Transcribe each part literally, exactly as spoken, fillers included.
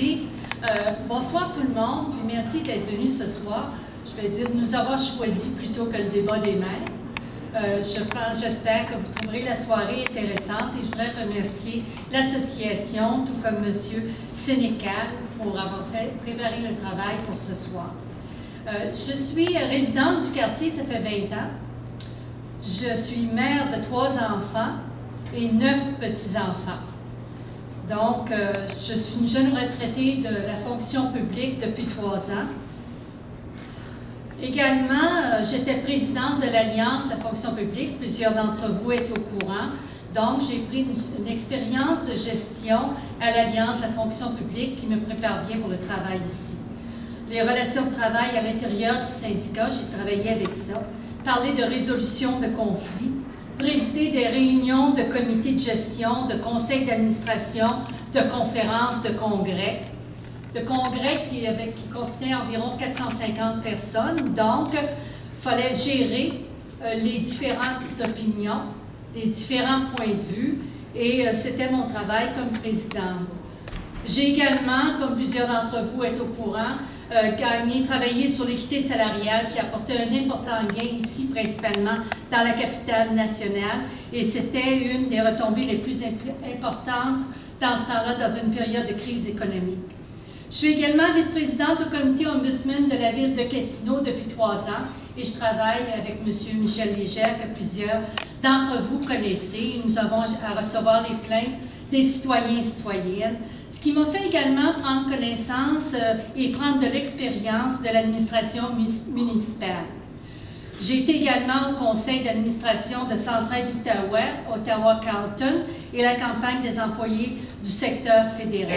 merci. Euh, bonsoir tout le monde, et merci d'être venu ce soir. Je vais dire de nous avoir choisi plutôt que le débat des maires. Euh, je pense, j'espère que vous trouverez la soirée intéressante et je voudrais remercier l'association, tout comme M. Sénécal, pour avoir fait préparer le travail pour ce soir. Euh, je suis résidente du quartier, ça fait vingt ans. Je suis mère de trois enfants et neuf petits-enfants. Donc, euh, je suis une jeune retraitée de la fonction publique depuis trois ans. Également, euh, j'étais présidente de l'Alliance de la fonction publique. Plusieurs d'entre vous êtes au courant. Donc, j'ai pris une, une expérience de gestion à l'Alliance de la fonction publique qui me prépare bien pour le travail ici. Les relations de travail à l'intérieur du syndicat, j'ai travaillé avec ça. Parler de résolution de conflits, présider des réunions de comités de gestion, de conseils d'administration, de conférences, de congrès. De congrès qui, avec, qui contenait environ quatre cent cinquante personnes. Donc, il fallait gérer euh, les différentes opinions, les différents points de vue, et euh, c'était mon travail comme présidente. J'ai également, comme plusieurs d'entre vous êtes au courant, euh, gagné, travaillé sur l'équité salariale qui apportait un important gain ici, principalement dans la capitale nationale, et c'était une des retombées les plus imp importantes dans ce temps-là, dans une période de crise économique. Je suis également vice-présidente au comité ombudsman de la ville de Gatineau depuis trois ans et je travaille avec M. Michel Légère, que plusieurs d'entre vous connaissez. Nous avons à recevoir les plaintes des citoyens et citoyennes, ce qui m'a fait également prendre connaissance euh, et prendre de l'expérience de l'administration municipale. J'ai été également au conseil d'administration de Centraide Outaouais, Ottawa-Carleton et la campagne des employés du secteur fédéral.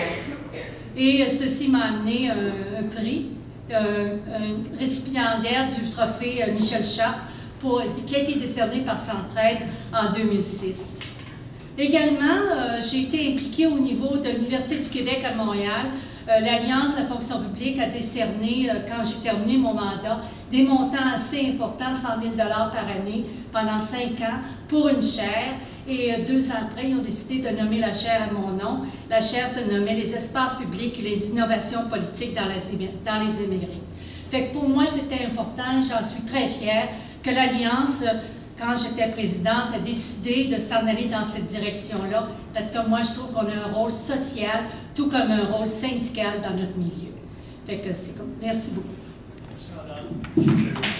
Et ceci m'a amené un, un prix, euh, un récipiendaire du trophée euh, Michel Chartres, pour, qui a été décerné par Centraide en deux mille six. Également, euh, j'ai été impliquée au niveau de l'Université du Québec à Montréal. Euh, L'Alliance de la fonction publique a décerné, euh, quand j'ai terminé mon mandat, des montants assez importants, cent mille dollars par année, pendant cinq ans, pour une chaire. Et euh, deux ans après, ils ont décidé de nommer la chaire à mon nom. La chaire se nommait « Les espaces publics et les innovations politiques dans les, dans les émigrés ». Fait que pour moi, c'était important, j'en suis très fière que l'Alliance, quand j'étais présidente, a décidé de s'en aller dans cette direction-là, parce que moi, je trouve qu'on a un rôle social, tout comme un rôle syndical dans notre milieu. Fait que c'est comme... Merci beaucoup. Merci, madame.